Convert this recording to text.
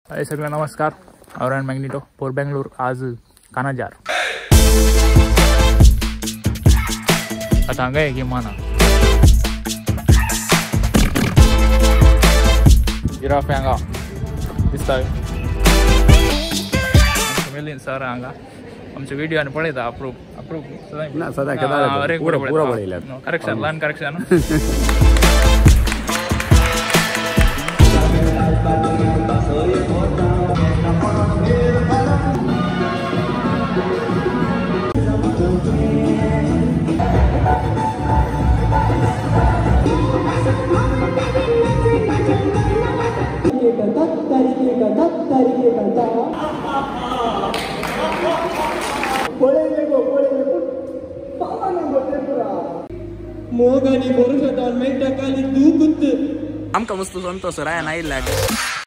हाय सगळ्यांना नमस्कार. और मॅग्नेटो फॉर बेंगलोर. आज कानाजार आता गए की माना जिराफ हांगा दिसता मिलियन सर हांगा आमचे व्हिडिओ आणि पळयता अप्रूव ना सदा कदा पूरा पळयला करेक्शन लर्न करेक्शन मोगनी बोरुशा मेंटा काली तू कुत्त आमका मस्त संतोष राया नाही लाग